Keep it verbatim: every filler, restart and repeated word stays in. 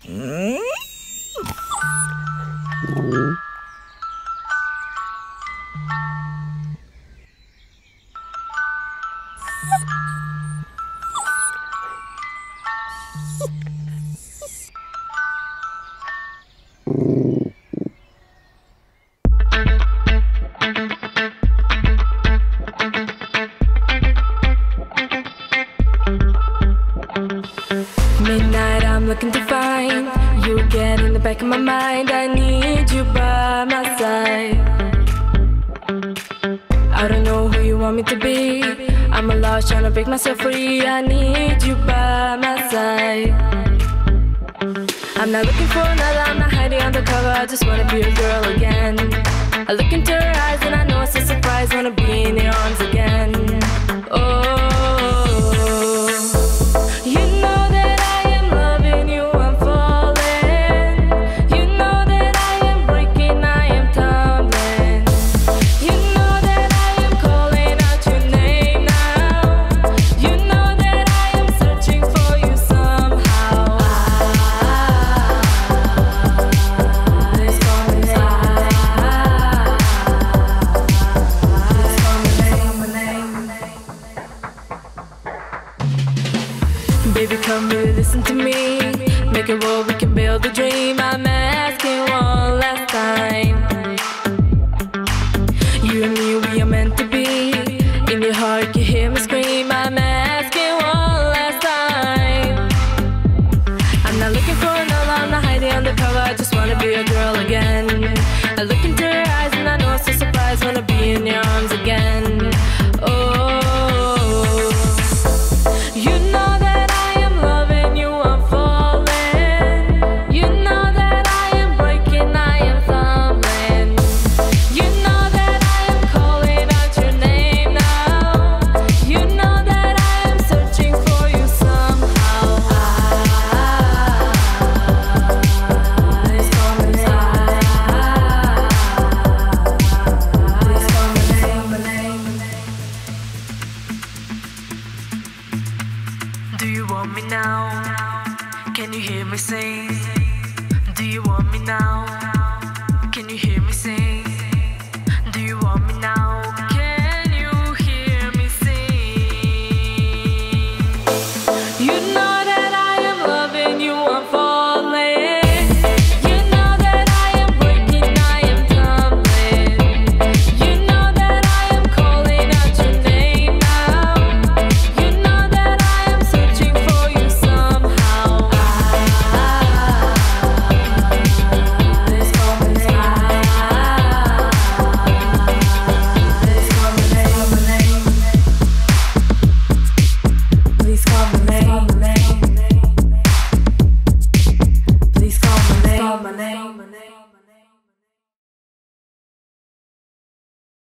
Looking to find you again in the back of my mind. I need you by my side. I don't know who you want me to be. I'm lost trying to break myself free. I need you by my side. I'm not looking for another, I'm not hiding under cover. I just wanna be a girl again. I look into her eyes and I know it's a surprise. Wanna be in your arms again. Oh, you know that I am loving you, I'm falling. You know that I am breaking, I am tumbling. You know that I am calling out your name now. You know that I am searching for you somehow. Please call my name. Baby, come really listen to me. Make a world, we can build a dream. I'm asking one last time. You and me, we are meant to be. In your heart, you hear me scream. I'm asking one last time. I'm not looking for another, I'm not hiding undercover. I just wanna be a girl again. I look into her eyes and I know it's a surprise. Wanna be in your arms again. Oh, you know that I am loving you, I'm falling. You know that I am breaking, I am tumbling. You know that I am calling out your name now. You know that I am searching for you somehow. Please call my name. Please call my name. Do you want me now? Can you hear me sing? Do you want me now?